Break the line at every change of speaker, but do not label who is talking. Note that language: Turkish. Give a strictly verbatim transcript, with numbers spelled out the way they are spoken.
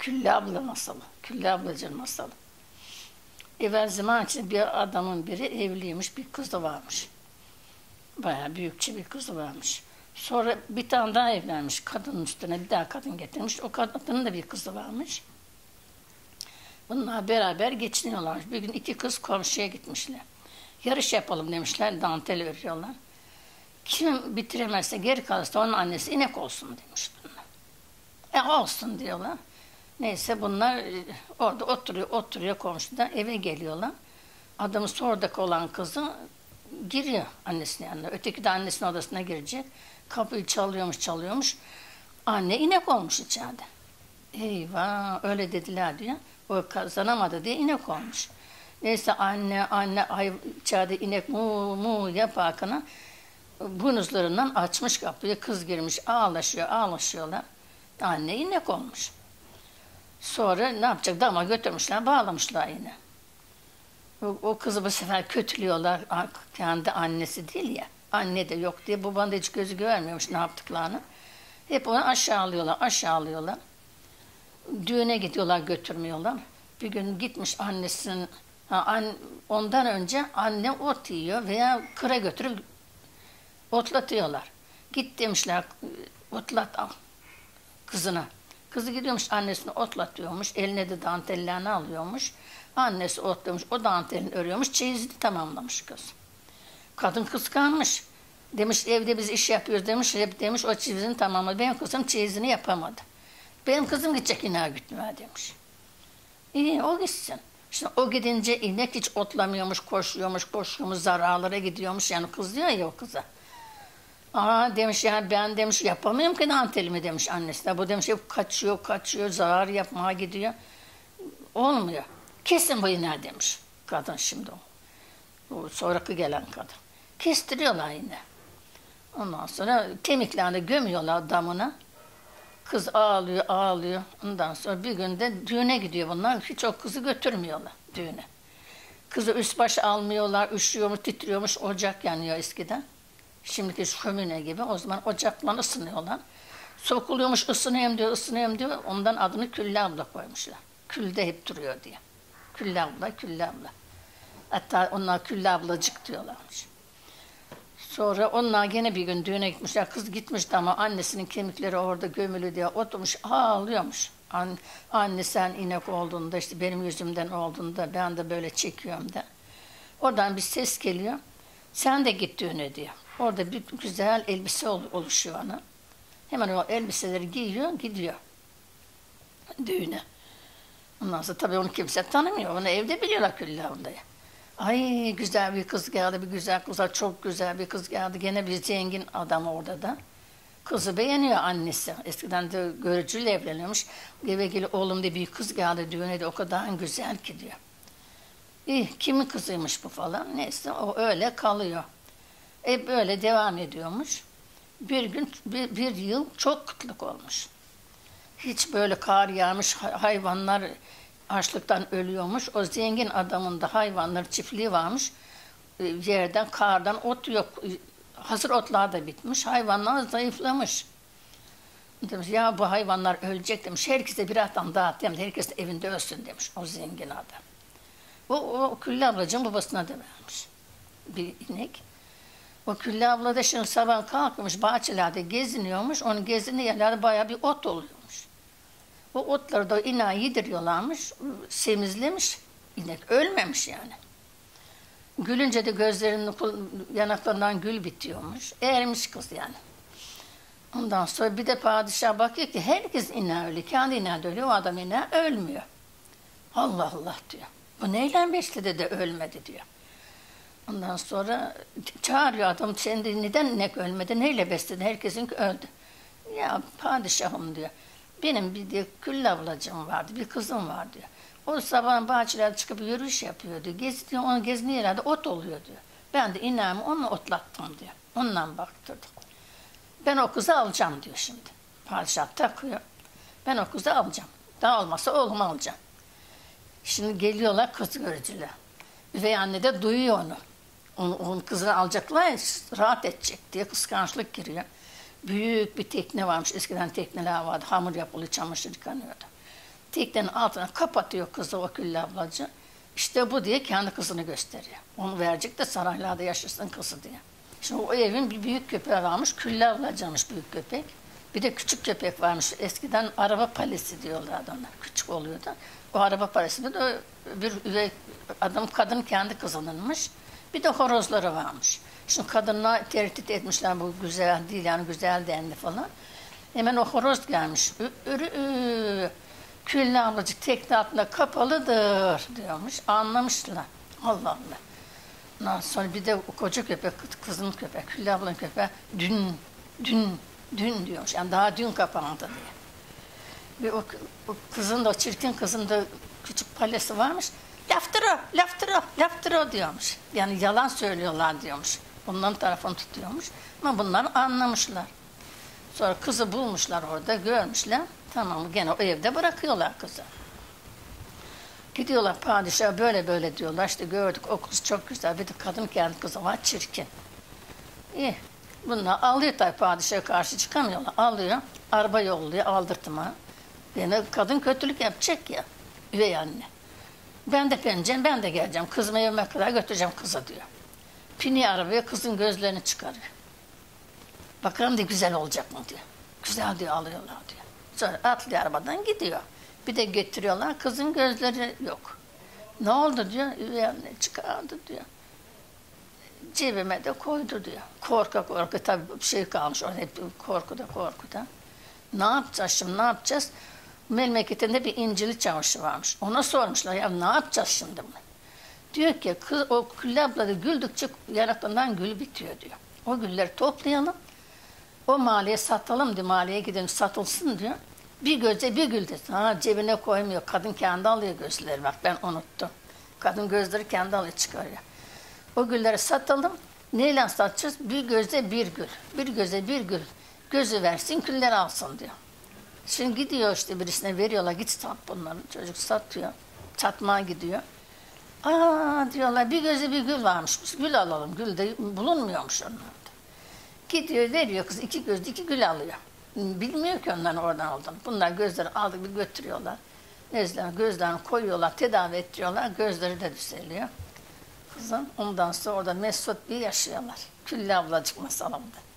Külle abla masalı. Külle ablacığın masalı. Evvel zaman için bir adamın biri evliymiş, bir kızı varmış. Bayağı büyükçe bir kızı varmış. Sonra bir tane daha evlenmiş. Kadının üstüne bir daha kadın getirmiş. O kadının da bir kızı varmış. Bunlar beraber geçiniyorlarmış. Bir gün iki kız komşuya gitmişler. Yarış yapalım demişler, dantel örüyorlar. Kim bitiremezse, geri kalırsa onun annesi inek olsun demiş bunlar. E olsun diyorlar. Neyse bunlar orada oturuyor, oturuyor komşuda, eve geliyorlar. Adamı sordaki olan kızı giriyor annesinin yanına. Öteki de annesinin odasına girecek. Kapıyı çalıyormuş, çalıyormuş. Anne inek olmuş içeride. Eyvah, öyle dediler diyor. O kazanamadı diye inek olmuş. Neyse anne, anne ay, içeride inek mu mu yaparken bunuzlarından açmış kapıyı, kız girmiş, ağlaşıyor, ağlaşıyorlar. Anne inek olmuş. Sonra ne yapacak? Dama götürmüşler, bağlamışlar yine. O, o kızı bu sefer kötülüyorlar. Kendi annesi değil ya. Anne de yok diye. Baban da hiç gözü görmüyormuş ne yaptıklarını. Hep onu aşağılıyorlar, aşağılıyorlar. Düğüne gidiyorlar, götürmüyorlar. Bir gün gitmiş annesinin, ha, an, ondan önce anne ot yiyor veya kıra götürüp otlatıyorlar. Git demişler, otlat al kızına. Kızı gidiyormuş annesini otlatıyormuş, eline de dantellerini alıyormuş. Annesi otlamış, o dantelini örüyormuş, çeyizini tamamlamış kız. Kadın kıskanmış. Demiş evde biz iş yapıyoruz demiş, hep demiş o çeyizini tamamladı. Benim kızım çeyizini yapamadı. Benim kızım gidecek ineğe gütmeye demiş. İyi o gitsin. Şimdi o gidince inek hiç otlamıyormuş, koşuyormuş, koşuyormuş, zararlara gidiyormuş. Yani kız diyor ya o kıza. Aa demiş ya ben demiş yapamıyorum ki dantelimi demiş annesi de. Bu demiş hep kaçıyor, kaçıyor, zarar yapmaya gidiyor. Olmuyor. Kesin bu ineği demiş kadın şimdi o. O sonraki gelen kadın. Kestiriyorlar yine. Ondan sonra kemiklerini gömüyorlar damına. Kız ağlıyor, ağlıyor. Ondan sonra bir günde düğüne gidiyor bunlar. Hiç o kızı götürmüyorlar düğüne. Kızı üst baş almıyorlar, üşüyormuş, titriyormuş. Ocak yanıyor eskiden. Şimdiki şömine gibi. O zaman ocakla ısınıyorlar. Sokuluyormuş, ısınayım diyor, ısınayım diyor. Ondan adını Külle abla koymuşlar. Külde hep duruyor diye. Külle abla, Külle abla. Hatta onlar Külle ablacık diyorlarmış. Sonra onlar gene bir gün düğüne gitmişler. Kız gitmişti ama annesinin kemikleri orada gömülü diye oturmuş ağlıyormuş. An, anne sen inek olduğunda işte benim yüzümden olduğunda ben de böyle çekiyorum da. Oradan bir ses geliyor. Sen de git düğüne diyor. Orada bir güzel elbise oluşuyor ona. Hemen o elbiseleri giyiyor gidiyor düğüne. Ondan sonra tabii onu kimse tanımıyor. Onu evde biliyorlar Külle ablayı. Ay güzel bir kız geldi, bir güzel kızlar, çok güzel bir kız geldi. Gene bir zengin adam orada da. Kızı beğeniyor annesi. Eskiden de görücüyle evleniyormuş. Eve gelip oğlum diye bir kız geldi düğüne de o kadar güzel ki diyor. İyi, kimin kızıymış bu falan. Neyse o öyle kalıyor. E böyle devam ediyormuş. Bir gün, bir, bir yıl çok kıtlık olmuş. Hiç böyle kar yağmış, hayvanlar açlıktan ölüyormuş. O zengin adamın da hayvanları çiftliği varmış. Yerden, kardan ot yok. Hazır otlar da bitmiş. Hayvanlar zayıflamış. Demiş ya bu hayvanlar ölecek demiş. Herkese bir adam dağıt demiş. Herkes de evinde ölsün demiş o zengin adam. O, o Külle ablacığın babasına da vermiş bir inek. O Külle abla da şimdi sabah kalkmış bahçelerde geziniyormuş. Onun gezdiği yerlerde bayağı bir ot oluyormuş. O otları da ineğe yediriyorlarmış, semizlemiş. İnek ölmemiş yani. Gülünce de gözlerinin yanaklarından gül bitiyormuş. Ermiş kız yani. Ondan sonra bir de padişah bakıyor ki herkes ineği ölüyor. Kendi ineği de ölüyor, o adam ineği ölmüyor. Allah Allah diyor. Bu neyle besledi de ölmedi diyor. Ondan sonra çağırıyor adam, sen de neden inek ölmedi, neyle besledin? Herkesin öldü. Ya padişahım diyor. Benim bir diyor, Külle ablacığım vardı, bir kızım var diyor. O sabah bahçelerde çıkıp yürüyüş yapıyordu. Geziyor, onu gezdiği yerlerde ot oluyor diyor. Ben de ineğimi onunla otlattım diyor. Ondan baktırdım. Ben o kızı alacağım diyor şimdi. Padişah takıyor. Ben o kızı alacağım. Daha olmazsa oğlumu alacağım. Şimdi geliyorlar kız görücüler. Üvey anne de duyuyor onu. Onu, onun kızını alacaklar, rahat edecek diye kıskançlık giriyor. Büyük bir tekne varmış. Eskiden tekneler vardı. Hamur yapılı, çamaşır yıkanıyordu. Teknenin altına kapatıyor kızı o Güllü ablacı. İşte bu diye kendi kızını gösteriyor. Onu verecek de saraylarda yaşasın kızı diye. Şimdi o evin bir büyük köpeği varmış. Güllü ablacıymış büyük köpek. Bir de küçük köpek varmış. Eskiden araba palesi diyorlardı ona. Küçük oluyordu. O araba palesi de bir üvey adam kadın kendi kızınınmış. Bir de horozları varmış. Şimdi kadınla tehdit etmişler bu güzel değil yani güzel dendi falan. Hemen o horoz gelmiş. Ürü ürü. Güllü ablacık tekne altında kapalıdır diyormuş. Anlamışlar. Allah Allah. Ondan sonra bir de o koca köpek, kızın köpek, Güllü ablanın köpeği dün, dün, dün diyormuş. Yani daha dün kapandı diye. Ve o, o kızın da, o çirkin kızın da küçük palesi varmış. Laftır o, laftır o, laftır o diyormuş. Yani yalan söylüyorlar diyormuş. Bunların tarafını tutuyormuş. Ama bunlar anlamışlar. Sonra kızı bulmuşlar orada, görmüşler. Tamam, gene o evde bırakıyorlar kızı. Gidiyorlar padişah böyle böyle diyorlar. İşte gördük o kız çok güzel. Bir de kadın kendi kızı var çirkin. İyi. Bunlar alıyor tabii padişaha karşı çıkamıyorlar. Alıyor. Araba yolluyor aldırtma. Yine kadın kötülük yapacak ya. Üvey anne. Ben de geleceğim, ben de geleceğim. Kızımı evime kadar götüreceğim kızı diyor. Pini arabaya kızın gözlerini çıkarıyor. Bakalım da güzel olacak mı diyor. Güzel diyor alıyorlar diyor. Sonra atlıyor arabadan gidiyor. Bir de getiriyorlar kızın gözleri yok. Ne oldu diyor. Üvey anne çıkardı diyor. Cebime de koydu diyor. Korka korka tabii bir şey kalmış orada hep korkuda korkuda. Ne yapacağız şimdi ne yapacağız? Memleketinde bir İncili çavuşu varmış. Ona sormuşlar ya ne yapacağız şimdi bunu? Diyor ki kız o Güllü abla da güldükçe yanaklarından gül bitiyor diyor. O gülleri toplayalım. O mahalleye satalım diyor. Mahalleye gidelim satılsın diyor. Bir göze bir gül desin. Ha cebine koymuyor. Kadın kendi alıyor gözleri. Bak ben unuttum. Kadın gözleri kendi alıyor çıkarıyor. O gülleri satalım. Neyle satacağız? Bir göze bir gül. Bir göze bir gül. Gözü versin gülleri alsın diyor. Şimdi gidiyor işte birisine veriyorlar. Git sat bunları. Çocuk satıyor. Satmaya gidiyor. Aa diyorlar bir göze bir gül varmış. Biz gül alalım. Gül de bulunmuyormuş onlarda. Gidiyor veriyor kız iki gözlü iki gül alıyor. Bilmiyor ki onların oradan olduğunu. Bunlar gözleri aldık bir götürüyorlar. Gözlerini, gözlerini koyuyorlar, tedavi ettiriyorlar. Gözleri de düzeliyor. Kızım ondan sonra orada mesut bir yaşıyorlar. Güllü ablacık masalımda.